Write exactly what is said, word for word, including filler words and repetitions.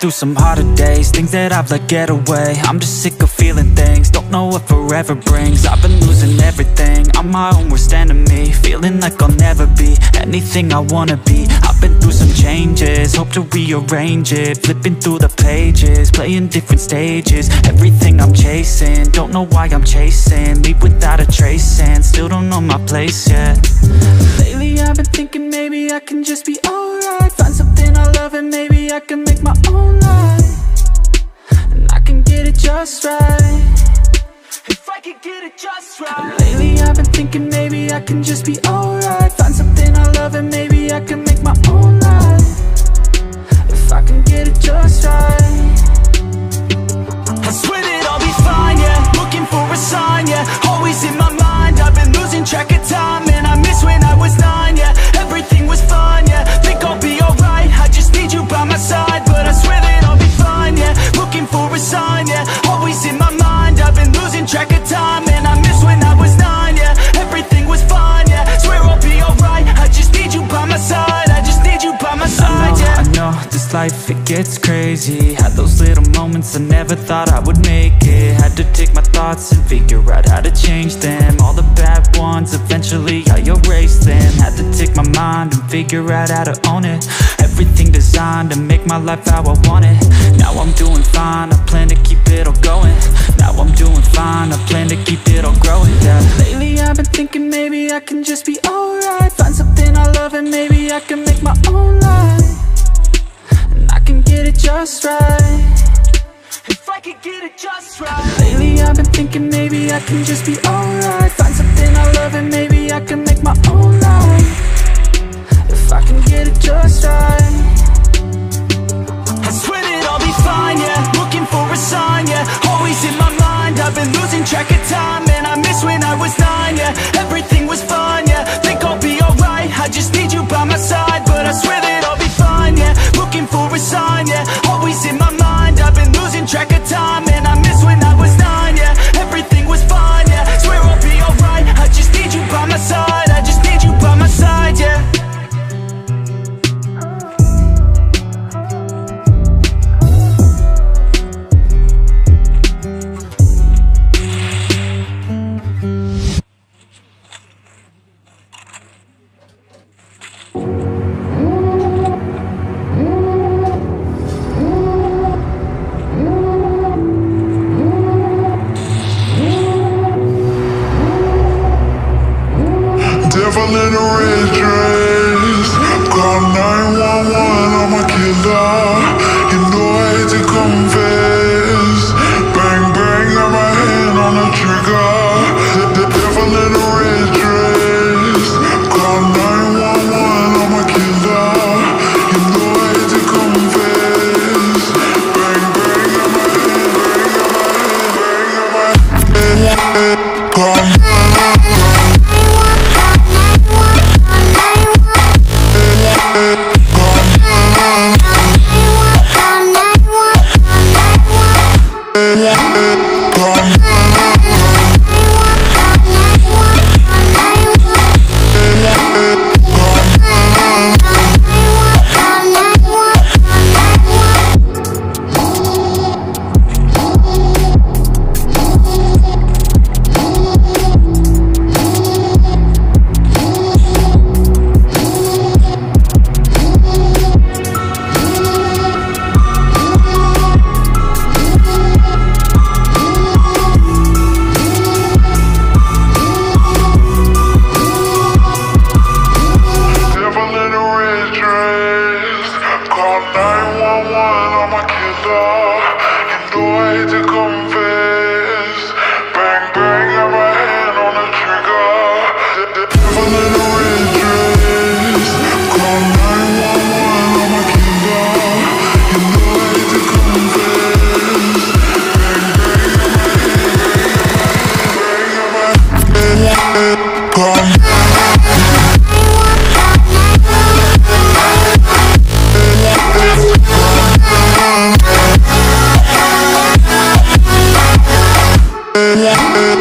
through some harder days, things that I've let get away. I'm just sick of feeling things, don't know what forever brings. I've been losing everything, I'm my own worst enemy. Feeling like I'll never be anything I wanna be. I've been through some changes, hope to rearrange it. Flipping through the pages, playing different stages. Everything I'm chasing, don't know why I'm chasing. Leave without a trace and still don't know my place yet. Lately I've been thinking maybe I can just be alright. Find something I love and maybe I can make my own life, and I can get it just right. If I could get it just right. Lately I've been thinking maybe I can just be alright. Find something I love and maybe I can make my own life, if I can get it just right. I swear that I'll be fine, yeah. Looking for a sign, yeah. Always in my mind, I've been losing track of time. And I miss when I was nine, yeah. Everything was fine, yeah. Think I'll be alright, I just need you by my side. But I swear that I'll be fine, yeah. Looking for a sign, yeah. Always in my mind, I've been losing track of time. And I miss when I was nine, yeah. Everything was fine, yeah. Swear I'll be alright, I just need you by my side. I just need you by my side, yeah. I know, this life, it gets crazy. Had those little moments I never thought I would make it. Had to take my thoughts and figure out how to change them. All the bad ones, eventually I erased them. Had to take my mind and figure out how to own it. Everything designed to make my life how I want it. Now I'm doing fine, I plan to keep it all going. Now I'm doing fine, I plan to keep it all growing, yeah. Lately I've been thinking maybe I can just be alright. Find something I love and maybe I can make my own life, and I can get it just right. If I could get it just right. Lately I've been thinking maybe I can just be alright. Find something I love and maybe I can make my own life, if I can get it just right. I swear that I'll be fine, yeah. Looking for a sign, yeah. Always in my mind, I've been losing track of time. And I miss when I was nine, yeah. Everything was fine, yeah. Think I'll be alright, I just need you by my side. But I swear that I'll be fine, yeah. Looking for a sign, yeah. Always in my mind, I've been losing track of time. And I miss when I was nine, yeah. Everything was fine, yeah. Swear I'll be alright, I just need you by my side. I just need you by my side, yeah. Devil in a red dress, call nine one one, I'm a killer. You know I hate to confess. Bang bang, got my hand on the trigger. The, the devil in a red dress, call nine one one, I'm a killer. You know I hate to confess. Bang bang, got my hand, bang, got my hand, bang, got my hand. Call yeah.